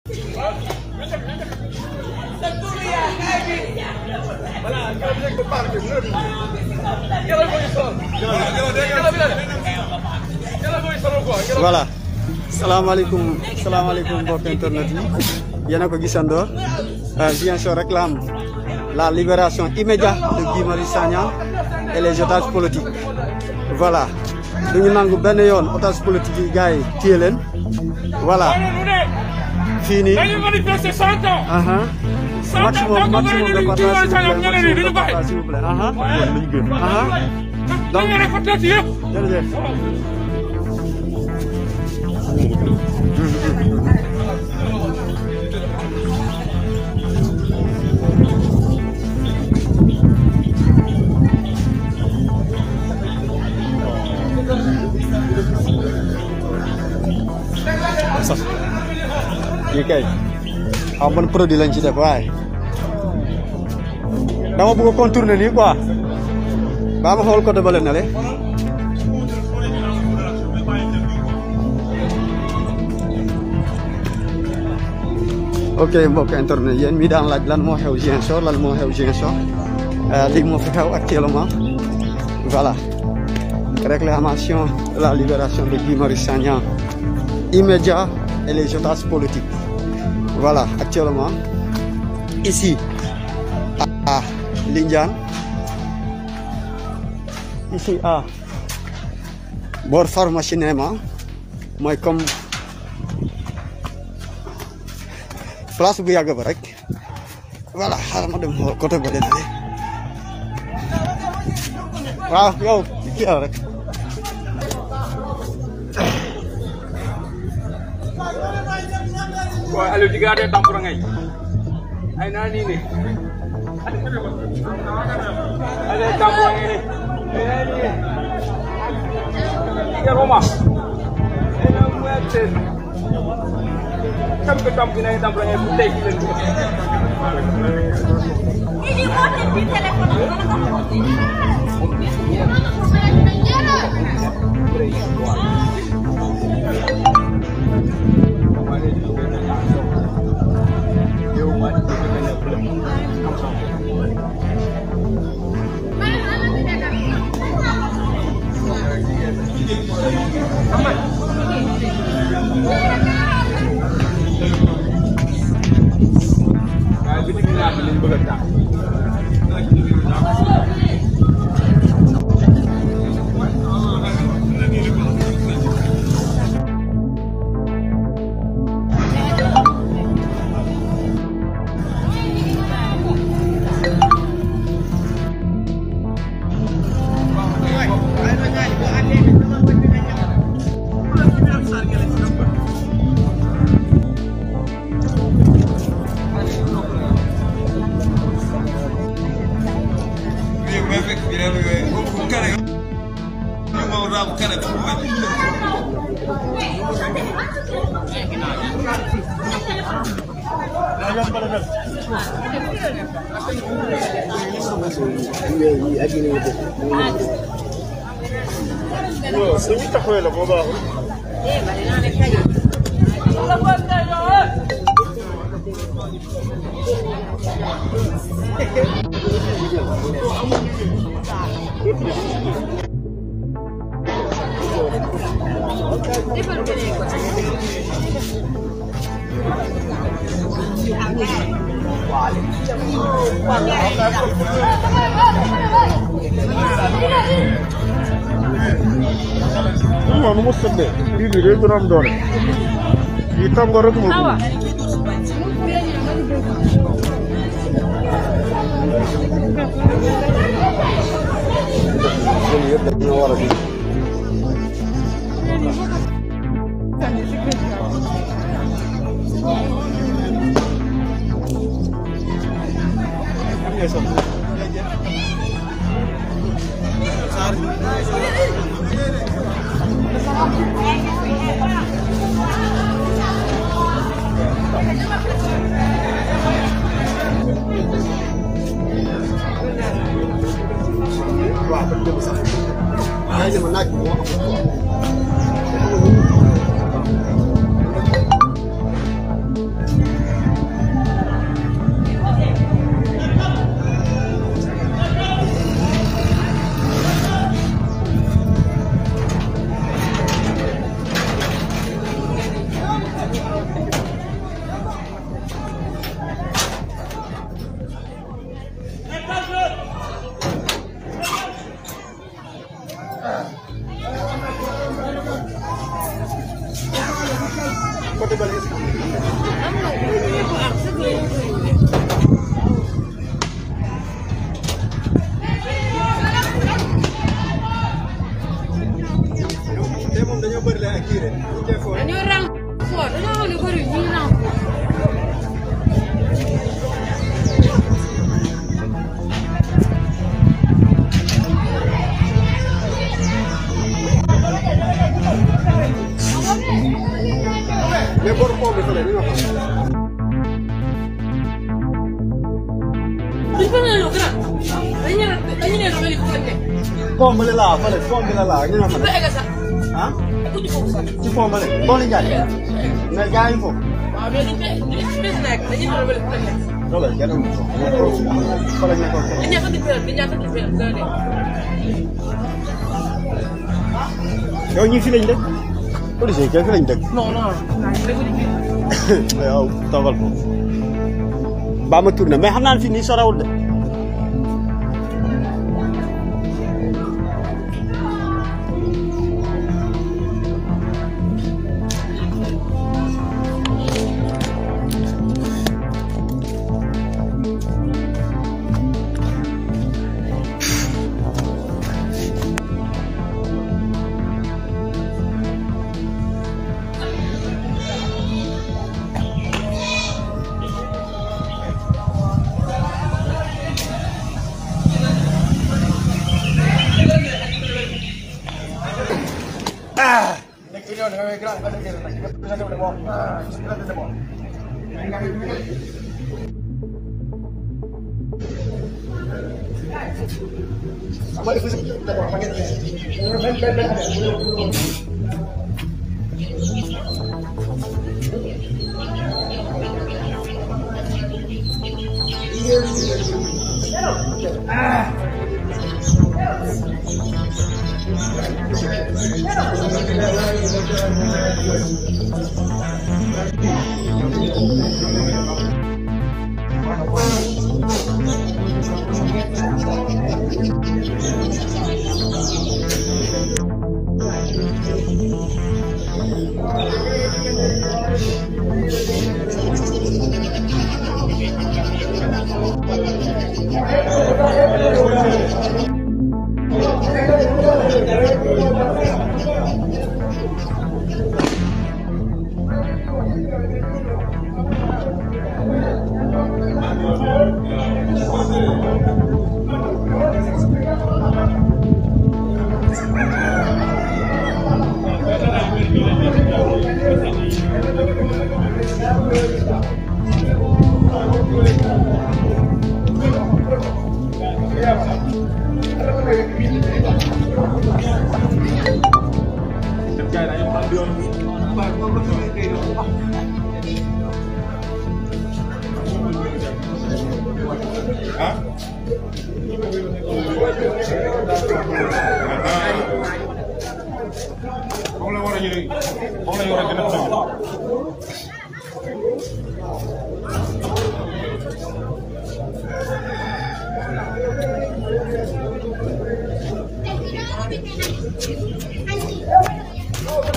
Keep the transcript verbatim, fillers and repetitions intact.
Voilà. Salaamaaleykum salaamaaleykum mbokk internet yi yéen a ko gisandoo Ziguinchor réclame la libération immédiate de Guy Marius Sagna et les otages politiques. Voilà duñu nangu benn yoon otages politiques yi gars yi téye leen voilà fii nii maximum maximum de partage s'il vous plaît donc jërëjëf. Ini kay am produit lañ ci def waaye dama bëgg contourner nii quoi ba ma xool côté bale na le ok mbokk internet yéen mi daan laaj lan moo xew Ziguinchor lan moo xew Ziguinchor lii moo fi xew actuellement voilà réclamation de la libération de Guy Marius Sagna immédiat et les otages politiques. Voilà, actuellement, ici, à Lindiane, ici à Bor Pharmacie Néma, moi comme place bu yàgg ba rek voilà xaaral ma dem xool côté ba dene waaw yow kii la rek. Wah, alu tiga ada tampur ngai. Ai nani ni? Ada tampur ngai ni. Ini. Ya Roma. Ini muat. Kam ke tampur ngai tampur ngai putih kita. Ini muat di telefon. Semita fue la boda. Eh, vale, no me callo. Não, não mostrei. Ele direito o nome dele. E tá agora como? Ele ia dar uma hora aqui. Hãy subscribe cho kênh Ghiền Mì Gõ để không bỏ lỡ những video hấp dẫn. pom bale la fale pom bale la ñu nga fa Ba egg sax. ah Ku ci foofu sax. ci pom bale bo li jaay na gaay fo Waaw mais liñ liñ bés nak dañuy ñëw ba le premier. dole gëna mu fala ñu ko Dañ ñaka di fer, dañ ñaka di fer da de. yow ñi fi lañ dëkk police yi fi lañ dëkk Non non, déggu di fi. yow togal ko ba ma tourner mais xam naa fi ni sorawul de Thank you.